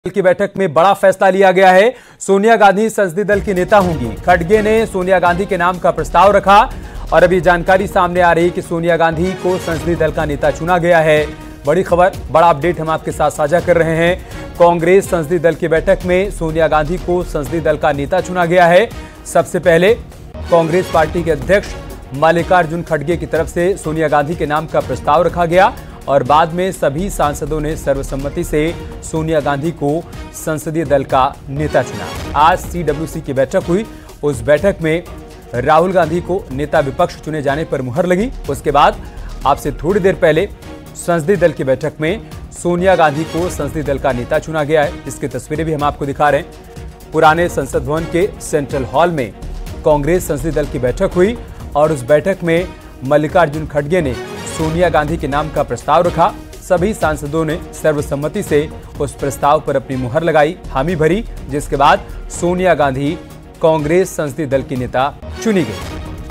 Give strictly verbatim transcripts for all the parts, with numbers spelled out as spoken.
दल की बैठक में बड़ा फैसला लिया गया है। सोनिया गांधी संसदीय दल की नेता होंगी। खड़गे ने सोनिया गांधी के नाम का प्रस्ताव रखा और अभी जानकारी सामने आ रही है कि सोनिया गांधी को संसदीय दल का नेता चुना गया है। बड़ी खबर, बड़ा अपडेट हम आपके साथ साझा कर रहे हैं। कांग्रेस संसदीय दल की बैठक में सोनिया गांधी को संसदीय दल का नेता चुना गया है। सबसे पहले कांग्रेस पार्टी के अध्यक्ष मल्लिकार्जुन खड़गे की तरफ से सोनिया गांधी के नाम का प्रस्ताव रखा गया और बाद में सभी सांसदों ने सर्वसम्मति से सोनिया गांधी को संसदीय दल का नेता चुना। आज सीडब्ल्यूसी की बैठक हुई। उस बैठक में राहुल गांधी को नेता विपक्ष चुने जाने पर मुहर लगी। उसके बाद आपसे थोड़ी देर पहले संसदीय दल की बैठक में सोनिया गांधी को संसदीय दल का नेता चुना गया है। इसकी तस्वीरें भी हम आपको दिखा रहे हैं। पुराने संसद भवन के सेंट्रल हॉल में कांग्रेस संसदीय दल की बैठक हुई और उस बैठक में मल्लिकार्जुन खड़गे ने सोनिया गांधी के नाम का प्रस्ताव रखा। सभी सांसदों ने सर्वसम्मति से उस प्रस्ताव पर अपनी मुहर लगाई, हामी भरी, जिसके बाद सोनिया गांधी कांग्रेस संसदीय दल की नेता चुनी गई।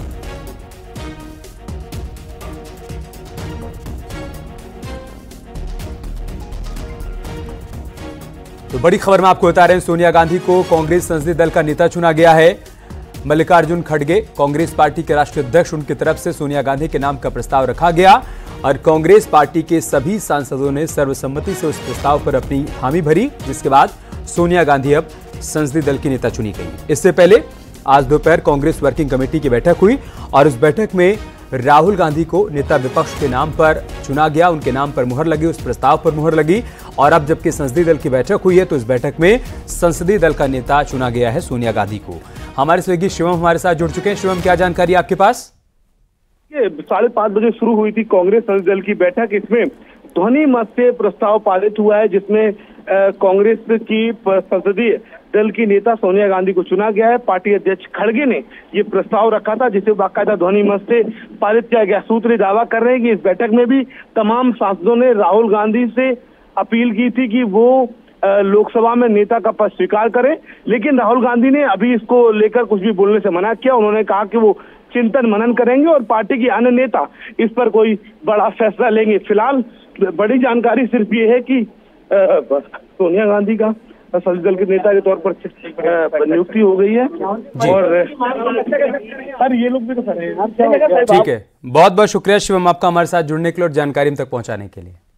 तो बड़ी खबर में आपको बता रहे हैं, सोनिया गांधी को कांग्रेस संसदीय दल का नेता चुना गया है। मल्लिकार्जुन खड़गे कांग्रेस पार्टी के राष्ट्रीय अध्यक्ष, उनकी तरफ से सोनिया गांधी के नाम का प्रस्ताव रखा गया और कांग्रेस पार्टी के सभी सांसदों ने सर्वसम्मति से उस प्रस्ताव पर अपनी हामी भरी, जिसके बाद सोनिया गांधी अब संसदीय दल की नेता चुनी गई। इससे पहले आज दोपहर कांग्रेस वर्किंग कमेटी की बैठक हुई और उस बैठक में राहुल गांधी को नेता विपक्ष के नाम पर चुना गया। उनके नाम पर मुहर लगी, उस प्रस्ताव पर मुहर लगी और अब जबकि संसदीय दल की बैठक हुई है तो इस बैठक में संसदीय दल का नेता चुना गया है सोनिया गांधी को। हमारे सहयोगी शिवम हमारे साथ जुड़ चुके हैं। शिवम, क्या जानकारी आपके पास? साढ़े पांच बजे शुरू हुई थी कांग्रेस संसदीय दल की बैठक। इसमें ध्वनि मत से प्रस्ताव पारित हुआ है जिसमें कांग्रेस की संसदीय दल की नेता सोनिया गांधी को चुना गया है। पार्टी अध्यक्ष खड़गे ने ये प्रस्ताव रखा था जिसे बाकायदा ध्वनि मत से पारित किया गया। सूत्र दावा कर रहे हैं कि इस बैठक में भी तमाम सांसदों ने राहुल गांधी से अपील की थी कि वो लोकसभा में नेता का पद स्वीकार करें, लेकिन राहुल गांधी ने अभी इसको लेकर कुछ भी बोलने से मना किया। उन्होंने कहा कि वो चिंतन मनन करेंगे और पार्टी के अन्य नेता इस पर कोई बड़ा फैसला लेंगे। फिलहाल बड़ी जानकारी सिर्फ ये है कि सोनिया गांधी का संसदीय दल के नेता के तौर पर नियुक्ति हो गई है और सर ये लोग भी तो सर हैं। ठीक है, बहुत बहुत शुक्रिया शिवम आपका हमारे साथ जुड़ने के लिए और जानकारी हम तक पहुंचाने के लिए।